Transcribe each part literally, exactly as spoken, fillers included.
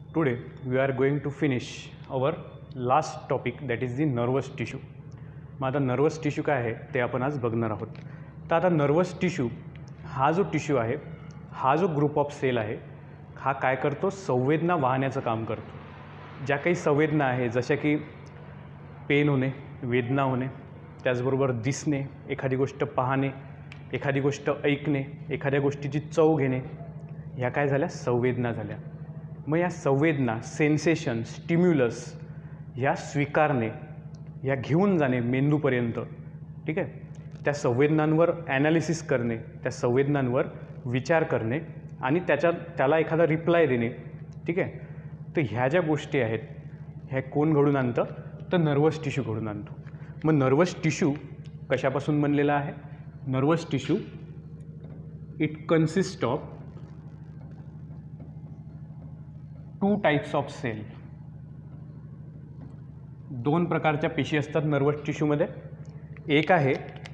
Today we are going to finish our last topic, that is the nervous tissue. मग आता nervous tissue काय आहे ते आपण आज बघणार आहोत. तर आता नर्वस टिश्यू हा जो टिश्यू आहे, हा जो ग्रुप ऑफ सेल आहे, हा काय करतो, संवेदना वाहण्याचं काम करतो. ज्या काही संवेदना आहे जशा की पेन होणे, वेदना होणे, त्याचबरोबर दिसणे, एखादी गोष्ट पाहणे, एखादी गोष्ट ऐकणे, एखाद्या गोष्टीची चव घेणे, ह्या काय झाल्या, संवेदना झाल्या. मग या संवेदना, सेन्सेशन, स्टिम्युलस ह्या स्वीकारणे, ह्या घेऊन जाणे मेंदूपर्यंत, ठीक आहे. त्या संवेदनांवर ॲनालिसिस करणे, त्या संवेदनांवर विचार करणे आणि त्याच्या त्याला एखादा रिप्लाय देणे, ठीक आहे. तर ह्या ज्या गोष्टी आहेत ह्या कोण घडून आणतं, तर नर्वस टिश्यू घडून आणतो. मग नर्वस टिश्यू कशापासून बनलेला आहे? Nervous tissue it consist of two types of cell. दोन प्रकारच्या पेशी असतात नर्वस टिश्यूमध्ये. एक आहे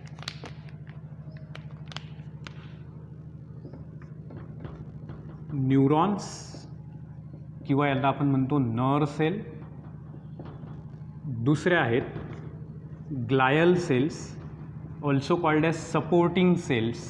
न्यूरॉन्स किंवा याला आपण म्हणतो नर्व सेल. दुसरे आहेत glial cells, also called as supporting cells.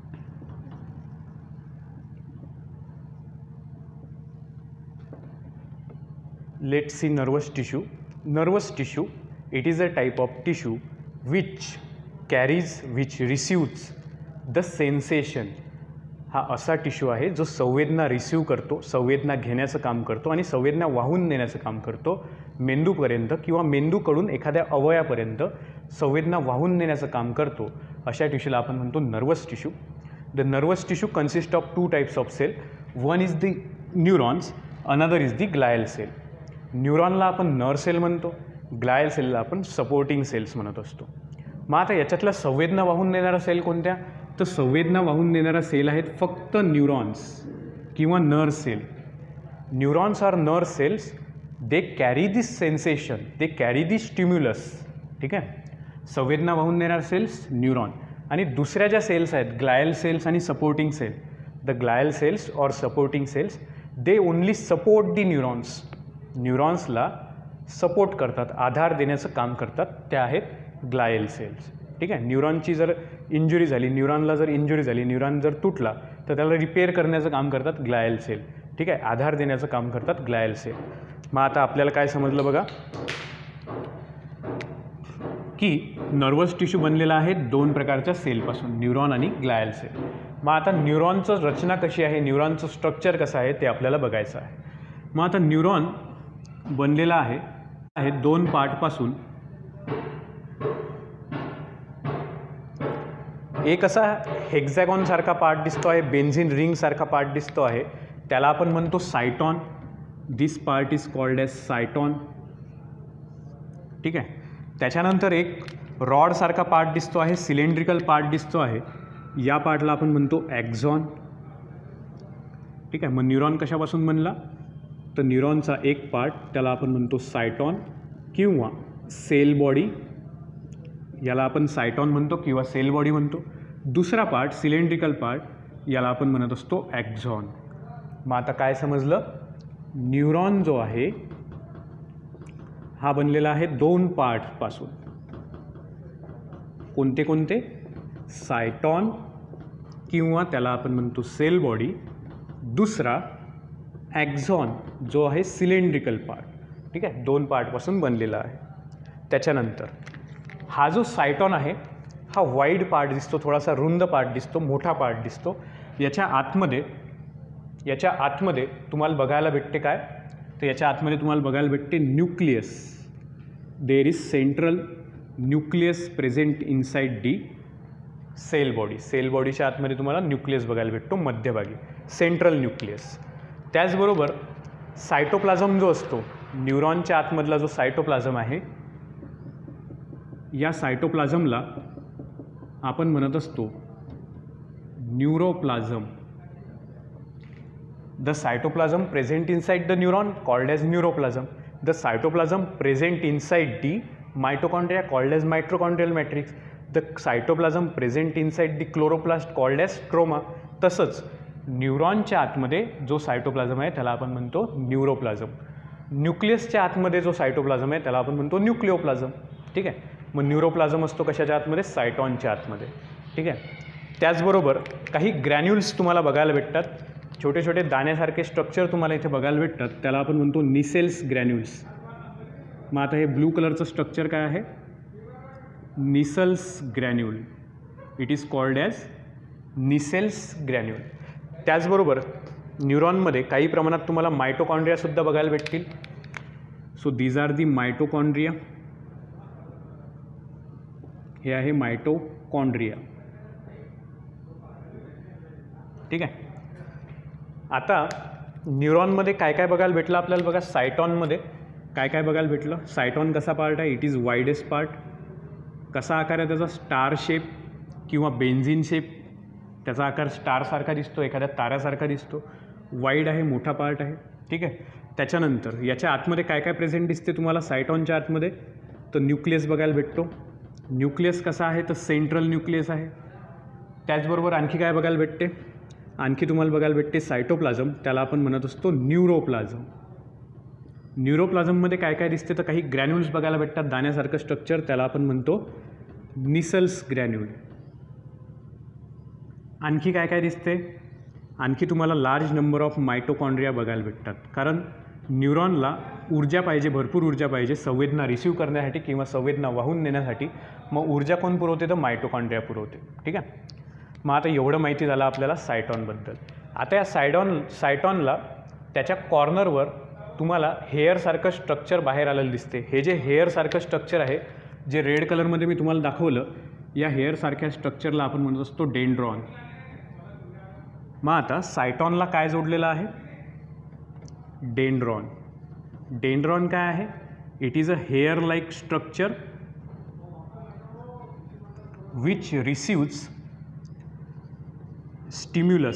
Let's see nervous tissue. Nervous tissue, it is a type of tissue which carries, which receives the sensation. हा असा टिश्यू आहे जो संवेदना रिसीव करतो, संवेदना घेण्याचं काम करतो आणि संवेदना वाहून नेण्याचं काम करतो मेंदूपर्यंत किंवा मेंदूकडून एखाद्या अवयवापर्यंत संवेदना वाहून नेण्याचं काम करतो. अशा टिश्यूला आपण म्हणतो nervous tissue. The nervous tissue consist of two types of cell. One is the neurons, another is the glial cell. न्यूरॉनला आपण नर्व सेल म्हणतो, ग्लायल सेलला आपण सपोर्टिंग सेल्स म्हणत असतो. मग आता याच्यातल्या संवेदना वाहून नेणारा सेल कोणत्या? तर संवेदना वाहून नेणारा सेल आहेत फक्त न्यूरॉन्स किंवा nerve cell. Neurons are nerve cells, they carry this sensation, they carry this stimulus, ठीक आहे. संवेदना वाहून नेणारे सेल्स न्यूरॉन. आणि दुसऱ्या ज्या सेल्स आहेत ग्लायल सेल्स आणि supporting cell, the glial cells or supporting cells, they only support the neurons. न्यूरॉन्सला सपोर्ट करतात, आधार देण्याचं काम करतात, त्या आहेत ग्लायल सेल्स, ठीक आहे. न्यूरॉनची जर इंजुरी झाली, न्यूरॉनला जर इंजुरी झाली, न्यूरॉन जर तुटला तर त्याला रिपेअर करण्याचं काम करतात ग्लायल सेल, ठीक आहे. आधार देण्याचं काम करतात ग्लायल सेल. मग आता आपल्याला काय समजलं बघा, की नर्वस टिश्यू बनलेला आहे दोन प्रकारच्या सेलपासून, न्यूरॉन आणि ग्लायल सेल. मग आता न्यूरॉनचं रचना कशी आहे, न्यूरॉनचं स्ट्रक्चर कसं आहे ते आपल्याला बघायचं आहे. मग आता न्यूरॉन बनलेला आहे आहे दोन पार्टपासून. एक असा हेक्झॅगॉन सारखा पार्ट दिसतो आहे, बेन्झिन रिंग सारखा पार्ट दिसतो आहे, त्याला आपण म्हणतो cyton. This part is called as cyton, ठीक आहे. त्याच्यानंतर एक रॉड सारखा पार्ट दिसतो आहे, सिलेंड्रिकल पार्ट दिसतो आहे, या पार्टला आपण म्हणतो ॲक्झॉन, ठीक आहे. मग न्यूरॉन कशापासून बनला, तर न्यूरॉनचा एक पार्ट त्याला आपण म्हणतो सायटॉन किंवा सेल बॉडी, याला आपण सायटॉन म्हणतो किंवा सेल बॉडी म्हणतो. दुसरा पार्ट सिलेंड्रिकल पार्ट, याला आपण म्हणत असतो ॲक्झॉन. मग आता काय समजलं, न्यूरॉन जो आहे हा बनलेला आहे दोन पार्टपासून. कोणते कोणते? सायटॉन किंवा त्याला आपण म्हणतो सेल बॉडी. दुसरा ॲक्झॉन जो आहे सिलेंड्रिकल पार्ट, ठीक आहे. दोन पार्टपासून बनलेला आहे. त्याच्यानंतर हा जो सायटॉन आहे हा वाईड पार्ट दिसतो, थोडासा रुंद पार्ट दिसतो, मोठा पार्ट दिसतो. याच्या आतमध्ये याच्या आतमध्ये तुम्हाला बघायला भेटते काय, तर याच्या आतमध्ये तुम्हाला बघायला भेटते nucleus. There is central nucleus present inside the cell body. Cell बॉडीच्या आतमध्ये तुम्हाला न्यूक्लियस बघायला भेटतो मध्यभागी, सेंट्रल न्यूक्लियस. त्याचबरोबर सायटोप्लाझम जो असतो, न्यूरॉनच्या आतमधला जो सायटोप्लाझम आहे, या सायटोप्लाझमला आपण म्हणत असतो neuroplasm. The cytoplasm present inside the neuron called as neuroplasm. The cytoplasm present inside the mitochondria called as mitochondrial matrix. The cytoplasm present inside the chloroplast called as stroma. तसंच न्यूरॉनच्या आतमध्ये जो सायटोप्लाझम आहे त्याला आपण म्हणतो न्यूरोप्लाझम. न्यूक्लियसच्या आतमध्ये जो सायटोप्लाझम आहे त्याला आपण म्हणतो न्यूक्लिओप्लाझम. ठीक आहे. मग न्यूरोप्लाझम असतो कशाच्या आतमध्ये? सायटॉनच्या आतमध्ये. ठीक आहे. त्याचबरोबर काही ग्रॅन्युल्स तुम्हाला बघायला भेटतात, छोटे छोटे दाण्यासारखे स्ट्रक्चर तुम्हाला इथे बघायला भेटतात, त्याला आपण म्हणतो निसेल्स ग्रॅन्युल्स. मग आता हे ब्लू कलरचं स्ट्रक्चर काय आहे? Nissl's granule. It is called as Nissl's granule. त्याचबरोबर न्यूरॉनमध्ये काही प्रमाणात तुम्हाला मायटोकॉन्ड्रियासुद्धा बघायला भेटतील. So these are the mitochondria. हे आहे मायटोकॉन्ड्रिया. ठीक आहे. आता न्यूरॉनमध्ये काय काय बघायला भेटलं आपल्याला बघा. सायटॉनमध्ये काय काय बघायला भेटलं? सायटॉन कसा पार्ट आहे? It is widest part. कसा आकार आहे त्याचा? स्टार शेप किंवा बेन्झिन शेप. त्याचा आकार स्टारसारखा दिसतो, एखाद्या ताऱ्यासारखा दिसतो. वाईड आहे, मोठा पार्ट आहे. ठीक आहे. त्याच्यानंतर याच्या आतमध्ये काय काय प्रेझेंट दिसते तुम्हाला सायटॉनच्या आतमध्ये? तर न्यूक्लियस बघायला भेटतो. न्यूक्लियस कसा आहे? तर सेंट्रल न्यूक्लियस आहे. त्याचबरोबर आणखी काय बघायला भेटते? आणखी तुम्हाला बघायला भेटते सायटोप्लाझम, त्याला आपण म्हणत असतो न्यूरोप्लाझम. न्यूरोप्लाझममध्ये काय काय दिसते? तर काही ग्रॅन्युल्स बघायला भेटतात, दाण्यासारखं स्ट्रक्चर, त्याला आपण म्हणतो निसेल्स ग्रॅन्युल. आणखी काय काय दिसते? आणखी तुम्हाला लार्ज नंबर ऑफ मायटोकॉन्ड्रिया बघायला भेटतात, कारण न्यूरॉनला ऊर्जा पाहिजे, भरपूर ऊर्जा पाहिजे संवेदना रिसीव्ह करण्यासाठी किंवा संवेदना वाहून नेण्यासाठी. मग ऊर्जा कोण पुरवते? तर मायटोकॉन्ड्रिया पुरवते. ठीक आहे. मग आता एवढं माहिती झालं आपल्याला सायटॉनबद्दल. आता या सायटॉन सायटॉनला त्याच्या कॉर्नरवर तुम्हाला हेअरसारखं स्ट्रक्चर बाहेर आलेलं दिसते. हे जे हेअरसारखं स्ट्रक्चर आहे, जे रेड कलरमध्ये मी तुम्हाला दाखवलं, या हेअरसारख्या स्ट्रक्चरला आपण म्हणत असतो डेंड्रॉन. मग आता सायटॉनला काय जोडलेलं आहे? डेंड्रॉन. डेंड्रॉन काय आहे? It is a hair like structure which receives stimulus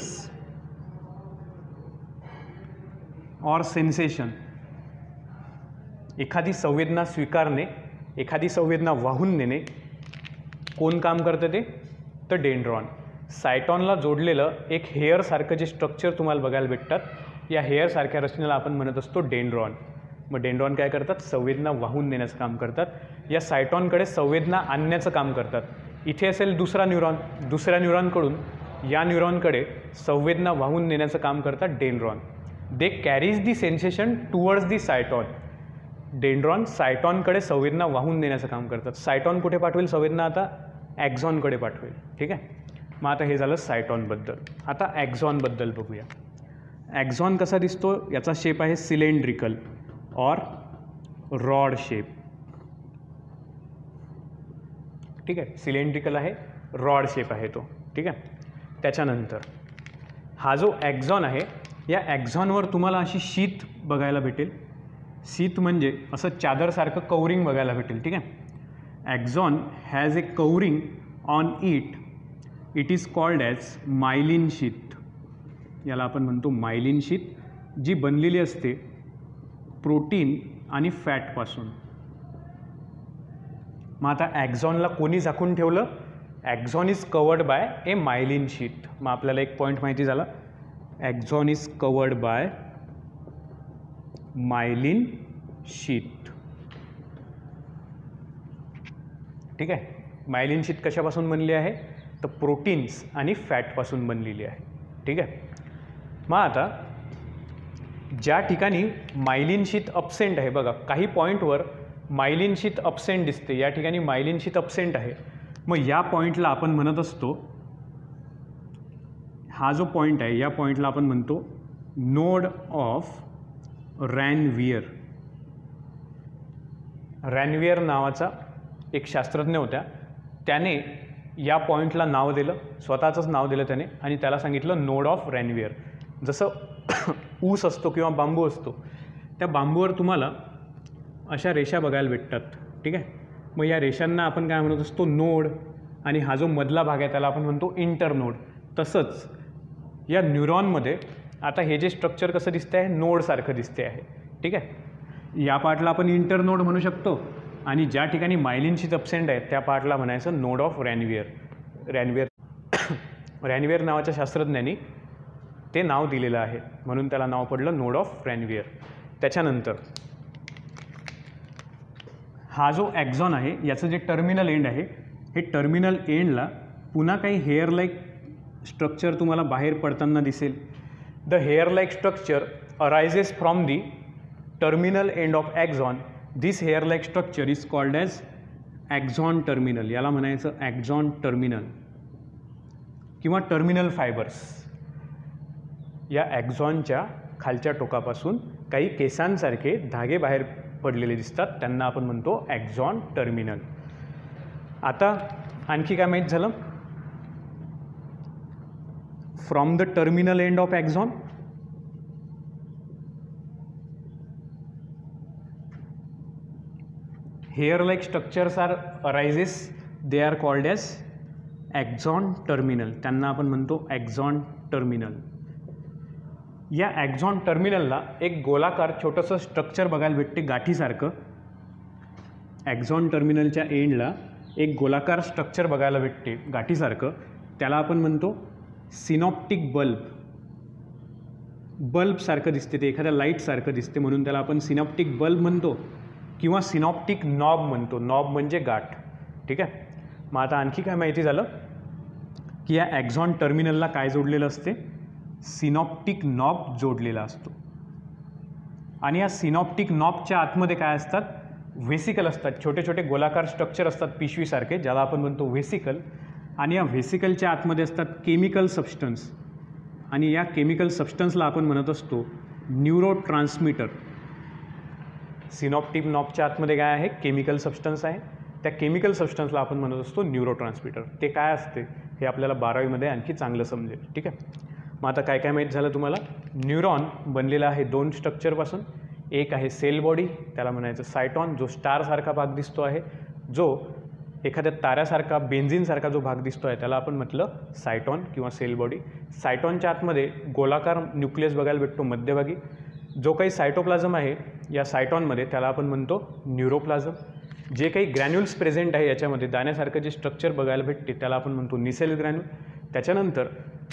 और सेन्सेशन. एखादी संवेदना स्वीकारणे, एखादी संवेदना वाहून नेणे कोण काम करतं? ते तर डेंड्रॉन. सायटॉनला जोडलेलं एक हेअरसारखं जे स्ट्रक्चर तुम्हाला बघायला भेटतात, या हेअरसारख्या रचनेला आपण म्हणत असतो डेंड्रॉन. मग डेंड्रॉन काय करतात? संवेदना वाहून नेण्याचं काम करतात. या सायटॉनकडे संवेदना आणण्याचं काम करतात. इथे असेल दुसरा न्यूरॉन, दुसऱ्या न्यूरॉनकडून या न्यूरॉनकडे संवेदना वाहून नेण्याचं काम करतात dendron. They carries the sensation towards the cyton. Dendron सायटॉनकडे संवेदना वाहून नेण्याचं काम करतात. सायटॉन कुठे पाठवेल संवेदना? आता ॲक्झॉनकडे पाठवेल. ठीक आहे. मग आता हे झालं सायटॉनबद्दल. आता ॲक्झॉनबद्दल बघूया. ॲक्झॉन कसा दिसतो? याचा शेप आहे सिलेंड्रिकल और रॉड शेप. ठीक आहे. सिलेंड्रिकल आहे, रॉड शेप आहे तो. ठीक आहे. त्याच्यानंतर हा जो ॲक्झॉन आहे, या ॲक्झॉनवर तुम्हाला अशी शीत बघायला भेटेल. शीत म्हणजे असं चादरसारखं कवरिंग बघायला भेटेल. ठीक आहे. Axon has a covering on it. It is called as myelin sheath. याला आपण म्हणतो मायलिन शीत, जी बनलेली असते प्रोटीन आणि फॅटपासून. मग आता ॲक्झॉनला कोणी झाकून ठेवलं? Axon is covered by a myelin sheath. मग आपल्याला एक पॉईंट माहिती झाला, axon is covered by myelin sheath. ठीक आहे. मायलिन शीट कशापासून बनली आहे? तर प्रोटीन्स आणि फॅटपासून बनलेली आहे. ठीक आहे. मग आता ज्या ठिकाणी मायलिन शीट अब्सेंट आहे, बघा काही पॉईंटवर मायलिन शीट अब्सेंट दिसते, या ठिकाणी मायलिन शीट अब्सेंट आहे. मग या पॉईंटला आपण म्हणत असतो, हा जो पॉईंट आहे या पॉईंटला आपण म्हणतो नोड ऑफ रॅनवियर. रॅनवियर नावाचा एक शास्त्रज्ञ होता, त्याने या पॉईंटला नाव दिलं, स्वतःचंच नाव दिलं त्याने, आणि त्याला सांगितलं नोड ऑफ रॅनवियर. जसं ऊस असतो किंवा बांबू असतो, त्या बांबूवर तुम्हाला अशा रेषा बघायला भेटतात. ठीक आहे. मग या रेषांना आपण काय म्हणत असतो? नोड. आणि हा जो मधला भाग आहे त्याला आपण म्हणतो इंटरनोड. तसंच या न्यूरॉनमध्ये आता हे जे स्ट्रक्चर कसं दिसतं आहे? नोडसारखं दिसते आहे. ठीक आहे. या पार्टला आपण इंटरनोड म्हणू शकतो, आणि ज्या ठिकाणी मायलिन शीट अब्सेंट आहे त्या पार्टला म्हणायचं नोड ऑफ रॅनवियर. रॅनवियर रॅनवियर नावाच्या शास्त्रज्ञांनी ते नाव दिलेलं आहे, म्हणून त्याला नाव पडलं नोड ऑफ रॅनवियर. त्याच्यानंतर हा जो ॲक्झॉन आहे याचं जे टर्मिनल एंड आहे, हे टर्मिनल एंडला पुन्हा काही हेअर लाईक स्ट्रक्चर तुम्हाला बाहेर पडताना दिसेल. The hair like structure arises from the terminal end of axon. This hair like structure is called as axon terminal. याला म्हणायचं ॲक्झॉन टर्मिनल किंवा टर्मिनल फायबर्स. या ॲक्झॉनच्या खालच्या टोकापासून काही केसांसारखे धागे बाहेर पडलेले दिसतात, त्यांना आपण म्हणतो ॲक्झॉन टर्मिनल. आता आणखी काय माहीत झालं? From the terminal end of axon hair like structures are arises, they are called as axon terminal. त्यांना आपण म्हणतो ॲक्झॉन टर्मिनल. या ॲक्झॉन टर्मिनलला एक गोलाकार छोटंसं स्ट्रक्चर बघायला भेटते गाठीसारखं. ॲक्झॉन टर्मिनलच्या एंडला एक गोलाकार स्ट्रक्चर बघायला भेटते गाठीसारखं, त्याला आपण म्हणतो सिनॉप्टिक बल्ब. बल्बसारखं दिसते ते, एखाद्या लाईटसारखं दिसते, म्हणून त्याला आपण सिनॉप्टिक बल्ब म्हणतो किंवा सिनॉप्टिक नॉब म्हणतो. नॉब म्हणजे गाठ. ठीक आहे. मग आता आणखी काय माहिती झालं की या ॲक्झॉन टर्मिनलला काय जोडलेलं असते? सिनॉप्टिक नॉब जोडलेला असतो. आणि या सिनॉप्टिक नॉबच्या आतमध्ये काय असतात? व्हेसिकल असतात. छोटे छोटे गोलाकार स्ट्रक्चर असतात पिशवीसारखे, ज्याला आपण म्हणतो व्हेसिकल. आणि या व्हेसिकलच्या आतमध्ये असतात केमिकल सबस्टन्स, आणि या केमिकल सबस्टन्सला आपण म्हणत असतो न्यूरो ट्रान्समीटर. सिनॉप्टिक नॉबच्या आतमध्ये काय आहे? केमिकल सबस्टन्स आहे. त्या केमिकल सबस्टन्सला आपण म्हणत असतो न्यूरो ट्रान्समीटर. ते काय असते हे आपल्याला बारावीमध्ये आणखी चांगलं समजेल. ठीक आहे. मग आता काय काय माहीत झालं तुम्हाला? न्यूरॉन बनलेला आहे दोन स्ट्रक्चरपासून. एक आहे सेल बॉडी, त्याला म्हणायचं सायटॉन, जो स्टारसारखा भाग दिसतो आहे, जो एखाद्या ताऱ्यासारखा बेन्झिनसारखा जो भाग दिसतो आहे त्याला आपण म्हटलं सायटॉन किंवा सेल बॉडी. सायटॉनच्या आतमध्ये गोलाकार न्यूक्लियस बघायला भेटतो मध्यभागी. जो काही सायटोप्लाझम आहे या सायटॉनमध्ये त्याला आपण म्हणतो न्यूरोप्लाझम. जे काही ग्रॅन्युल्स प्रेझेंट आहे याच्यामध्ये, दाण्यासारखं जे स्ट्रक्चर बघायला भेटते त्याला आपण म्हणतो निसेल ग्रॅन्युल. त्याच्यानंतर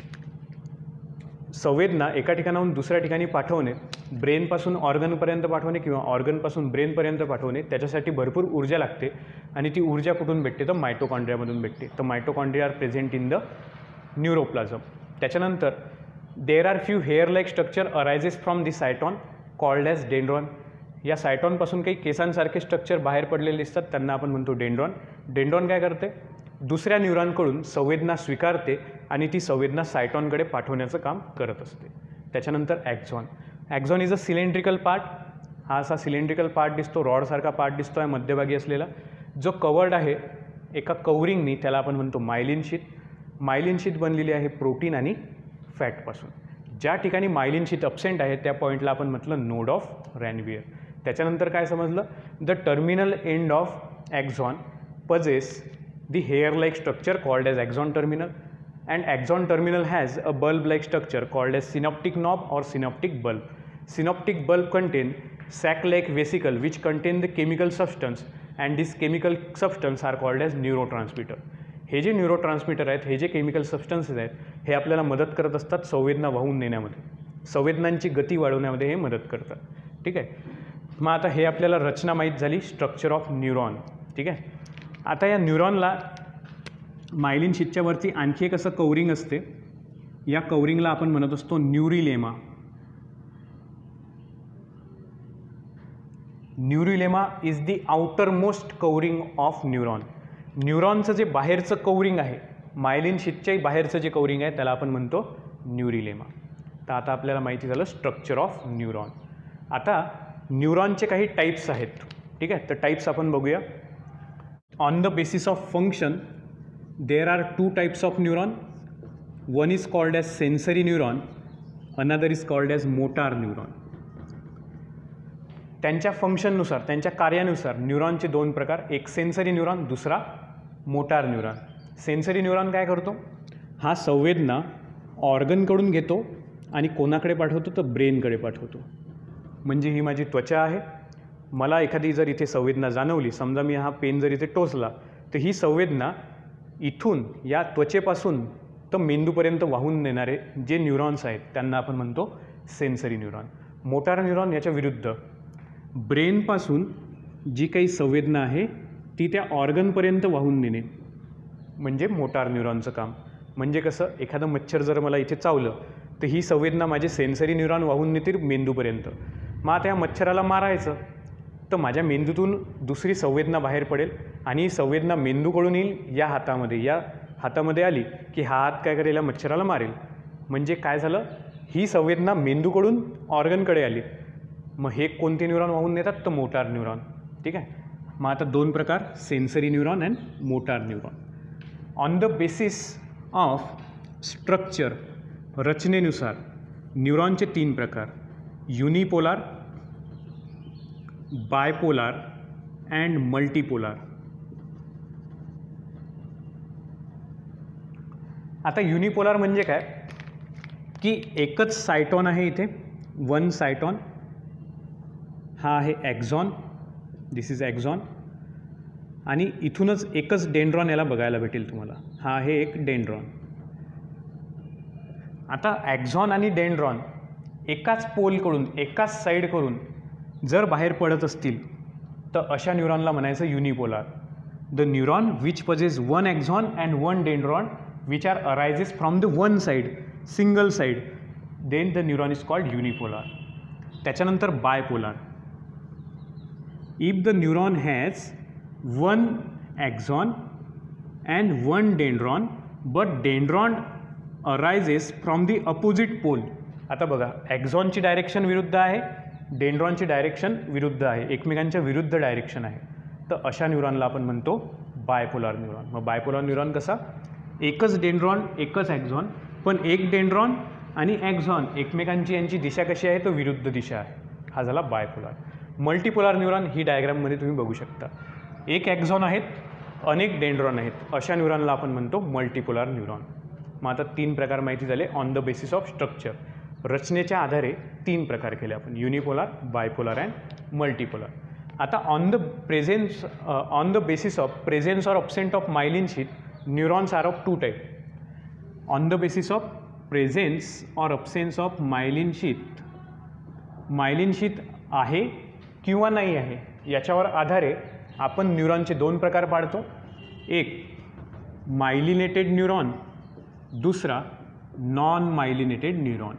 संवेदना एका ठिकाणाहून दुसऱ्या ठिकाणी पाठवणे, ब्रेनपासून ऑर्गनपर्यंत पाठवणे किंवा ऑर्गनपासून ब्रेनपर्यंत पाठवणे, त्याच्यासाठी भरपूर ऊर्जा लागते. आणि ती ऊर्जा कुठून भेटते? तर मायटोकॉन्ड्रियामधून भेटते. तर mitochondria are present in the neuroplasm. त्याच्यानंतर there are few hair like structure arises from the cyton called as dendron. या सायटॉनपासून काही केसांसारखे स्ट्रक्चर बाहेर पडलेले दिसतात, त्यांना आपण म्हणतो डेंड्रॉन. डेंड्रॉन काय करते? दुसऱ्या न्यूरॉनकडून संवेदना स्वीकारते आणि ती संवेदना सायटॉनकडे पाठवण्याचं काम करत असते. त्याच्यानंतर axon. Axon is a cylindrical part. हा असा सिलेंड्रिकल पार्ट दिसतो, रॉडसारखा पार्ट दिसतो आहे मध्यभागी असलेला, जो कवर्ड आहे एका कवरिंगनी, त्याला आपण म्हणतो मायलिन शीथ. मायलिन शीथ बनलेली आहे प्रोटीन आणि फॅटपासून. ज्या ठिकाणी मायलिन शीथ अब्सेंट आहे त्या पॉईंटला आपण म्हटलं नोड ऑफ रॅनवियर. त्याच्यानंतर काय समजलं? The terminal end of axon possesses the hair-like structure called as axon terminal, and axon terminal has a bulb-like structure called as synaptic knob or synaptic bulb. Synaptic bulb contain sac-like vesicle which contain the chemical substance, and this chemical substance are called as neurotransmitter. हे जे neurotransmitter आहेत, हे जे chemical substances आहेत, हे आपल्याला मदत करत असतात संवेदना वाहून नेण्यामध्ये, संवेदनांची गती वाढवण्यामध्ये हे मदत करतात. ठीक आहे. मग आता हे आपल्याला रचना माहीत झाली, स्ट्रक्चर ऑफ न्यूरॉन. ठीक आहे. आता या न्यूरॉनला मायलिन शीथच्या वरती आणखी एक असं कवरिंग असते. या कवरिंगला आपण म्हणत असतो neurilemma. Neurilemma is the outer most covering of neuron. न्यूरॉनचं जे बाहेरचं कवरिंग आहे, मायलिन शीथच्याही बाहेरचं जे कवरिंग आहे त्याला आपण म्हणतो न्यूरिलेमा. तर आता आपल्याला माहिती झालं स्ट्रक्चर ऑफ न्यूरॉन. आता न्यूरॉनचे काही टाईप्स आहेत. ठीक आहे. तर टाईप्स आपण बघूया. On the basis of function, there are two types of neuron. One is called as sensory neuron, another is called as motor neuron. त्यांच्या फंक्शननुसार, त्यांच्या कार्यानुसार न्यूरॉनचे दोन प्रकार, एक सेन्सरी न्यूरॉन, दुसरा मोटार न्यूरॉन. सेन्सरी न्यूरॉन काय करतो? हा संवेदना ऑर्गनकडून घेतो आणि कोणाकडे पाठवतो? तर ब्रेनकडे पाठवतो. म्हणजे ही माझी त्वचा आहे, मला एखादी जर इथे संवेदना जाणवली, समजा मी हा पेन जर इथे टोचला, तर ही संवेदना इथून या त्वचेपासून तर मेंदूपर्यंत वाहून नेणारे जे न्यूरॉन्स आहेत त्यांना आपण म्हणतो सेन्सरी न्यूरॉन. मोटार न्यूरॉन याच्या विरुद्ध ब्रेनपासून जी काही संवेदना आहे ती त्या ऑर्गनपर्यंत वाहून नेणे म्हणजे मोटार न्यूरॉनचं काम. म्हणजे कसं, एखादं मच्छर जर मला इथे चावलं तर ही संवेदना माझे सेन्सरी न्यूरॉन वाहून नेतील मेंदूपर्यंत. मग आता या मच्छराला मारायचं तर माझ्या मेंदूतून दुसरी संवेदना बाहेर पडेल आणि ही संवेदना मेंदूकडून येईल या हातामध्ये. या हातामध्ये आली की हा हात काय करेल, या मच्छराला मारेल. म्हणजे काय झालं, ही संवेदना मेंदूकडून ऑर्गनकडे आली. मग हे कोणते न्यूरॉन वाहून नेतात, तर मोटार न्यूरॉन. ठीक आहे. मग आता दोन प्रकार, sensory neuron and motor neuron. On the basis of structure, रचनेनुसार न्यूरॉनचे तीन प्रकार, युनिपोलार, बायपोलार अँड मल्टीपोलार. आता युनिपोलार म्हणजे काय की एकच सायटॉन आहे इथे, वन सायटॉन. हा आहे ॲक्झॉन, दिस इज ॲक्झॉन. आणि इथूनच एकच डेंड्रॉन याला बघायला भेटेल तुम्हाला. हा आहे एक डेंड्रॉन. आता ॲक्झॉन आणि डेंड्रॉन एकाच पोलकडून, एकाच साईडकडून जर बाहेर पडत असतील तर अशा न्यूरॉनला म्हणायचं unipolar. The neuron which possess one axon and one dendron which are arises from the one side, single side, then the neuron is called unipolar. त्याच्यानंतर bipolar. If the neuron has one axon and one dendron but dendron arises from the opposite pole. आता बघा, ॲक्झॉनची direction विरुद्ध आहे, डेंड्रॉनची direction विरुद्ध आहे, एकमेकांच्या विरुद्ध direction आहे. तर अशा न्यूरॉनला आपण म्हणतो बायपोलार न्यूरॉन. मग बायपोलार न्यूरॉन कसा, एकच डेंड्रॉन एकच ॲक्झॉन, पण एक डेंड्रॉन आणि ॲक्झॉन एकमेकांची यांची दिशा कशी आहे, तर विरुद्ध दिशा आहे. हा झाला बायपोलार. मल्टीपोलार न्यूरॉन ही डायग्राममध्ये तुम्ही बघू शकता. एक ॲक्झॉन आहेत, अनेक डेंड्रॉन आहेत, अशा न्यूरॉनला आपण म्हणतो मल्टीपोलार न्यूरॉन. मग आता तीन प्रकार माहिती झाले on the basis of structure. रचनेच्या आधारे तीन प्रकार केले आपण, युनिपोलार, बायपोलार अँड मल्टीपोलार. आता on the presence on the basis of presence or absent of myelin sheath, neurons are of two type. On the basis of presence or absence of myelin sheath, myelin sheath आहे किंवा नाही आहे याच्यावर आधारे आपण न्यूरॉनचे दोन प्रकार पाडतो. एक मायलिनेटेड न्यूरॉन, दुसरा नॉन मायलिनेटेड न्यूरॉन.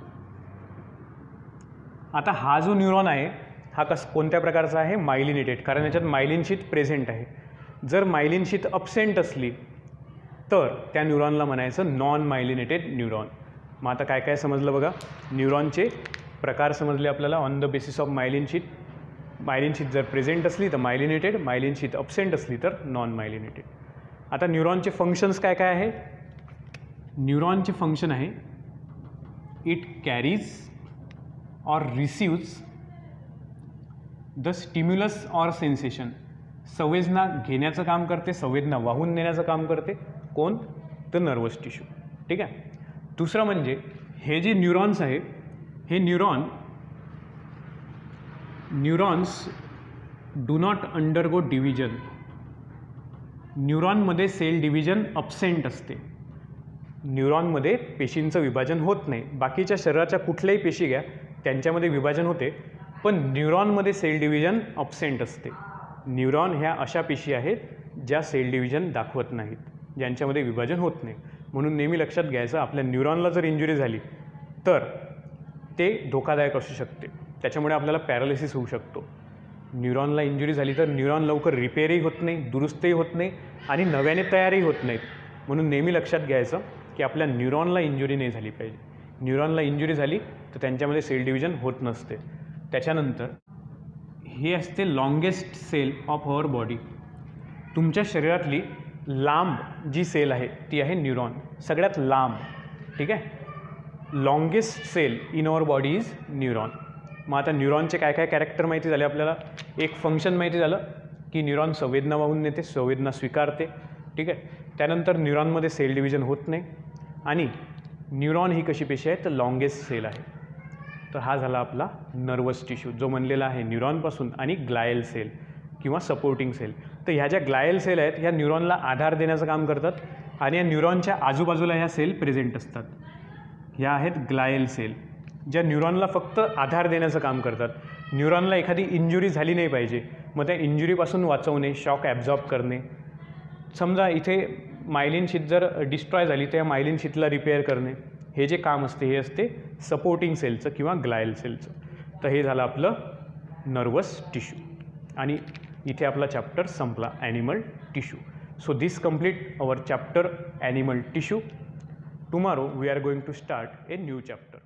आता हा जो न्यूरॉन आहे हा कस कोणत्या प्रकारचा आहे, मायलिनेटेड, कारण याच्यात मायलिन शीथ प्रेझेंट आहे. जर मायलिन शीथ अब्सेंट असली तर त्या न्यूरॉनला म्हणायचं नॉन मायलिनेटेड न्यूरॉन. मग आता काय काय समजलं बघा, न्यूरॉनचे प्रकार समजले आपल्याला on the basis of myelin sheath. Myelin sheath जर प्रेझेंट असली तर मायलिनेटेड, मायलिन शीथ अब्सेंट असली तर नॉन मायलिनेटेड. आता न्यूरॉनचे फंक्शन्स काय काय आहे, न्यूरॉनचे फंक्शन आहे इट कॅरीज और रिसिव्स द स्टिम्युलस और सेन्सेशन. संवेदना घेण्याचं काम करते, संवेदना वाहून नेण्याचं काम करते. कोण, तर नर्वस टिश्यू. ठीक आहे. दुसरं म्हणजे हे जे न्यूरॉन्स आहे हे neuron neurons do not undergo division. न्यूरॉनमध्ये सेल डिव्हिजन अब्सेंट असते. न्यूरॉनमध्ये पेशींचं विभाजन होत नाही. बाकीच्या शरीराच्या कुठल्याही पेशी घ्या त्यांच्यामध्ये विभाजन होते, पण न्यूरॉनमध्ये सेल डिव्हिजन अब्सेंट असते. न्यूरॉन ह्या अशा पेशी आहेत ज्या सेल डिव्हिजन दाखवत नाहीत, ज्यांच्यामध्ये विभाजन होत नाही. म्हणून नेहमी लक्षात घ्यायचं, आपल्या न्यूरॉनला जर इंजुरी झाली तर ते धोकादायक असू शकते. त्याच्यामुळे आपल्याला पॅरालिसिस होऊ शकतो. न्यूरॉनला इंजुरी झाली तर न्यूरॉन लवकर रिपेअरही होत नाही, दुरुस्तही होत नाही आणि नव्याने तयारही होत नाहीत. म्हणून नेहमी लक्षात घ्यायचं की आपल्या न्यूरॉनला इंजुरी नाही झाली पाहिजे. न्यूरॉनला इंजुरी झाली तर त्यांच्यामध्ये सेल डिव्हिजन होत नसते. त्याच्यानंतर ही असते longest cell of our body. तुमच्या शरीरातली लांब जी सेल आहे ती आहे न्यूरॉन, सगळ्यात लांब. ठीक आहे. Longest cell in our body is neuron. मग आता न्यूरॉनचे काय काय कॅरेक्टर माहिती झाले आपल्याला. एक फंक्शन माहिती झालं की न्यूरॉन संवेदना वाहून नेते, संवेदना स्वीकारते. ठीक आहे. त्यानंतर न्यूरॉनमध्ये सेल डिव्हिजन होत नाही आणि न्यूरॉन ही कशी पेशी आहे तर लॉंगेस्ट सेल आहे. तर हा झाला आपला नर्वस टिश्यू जो बनलेला आहे न्यूरॉनपासून आणि ग्लायल सेल किंवा सपोर्टिंग सेल. तर ह्या ज्या ग्लायल सेल आहेत ह्या न्यूरॉनला आधार देण्याचं काम करतात आणि या न्यूरॉनच्या आजूबाजूला ह्या सेल प्रेझेंट असतात. ह्या आहेत ग्लायल सेल, ज्या न्यूरॉनला फक्त आधार देण्याचं काम करतात. न्यूरॉनला एखादी इंजुरी झाली नाही पाहिजे, मग त्या इंजुरीपासून वाचवणे, शॉक ॲब्झॉर्ब करणे. समजा इथे मायलिन शीथ जर डिस्ट्रॉय झाली तर या मायलिन शीथला रिपेअर करणे, हे जे काम असते हे असते सपोर्टिंग सेलचं किंवा ग्लायल सेलचं. तर हे झालं आपलं नर्वस टिश्यू आणि इथे आपला चॅप्टर संपला animal tissue. So this complete our chapter animal tissue. Tomorrow we are going to start a new chapter.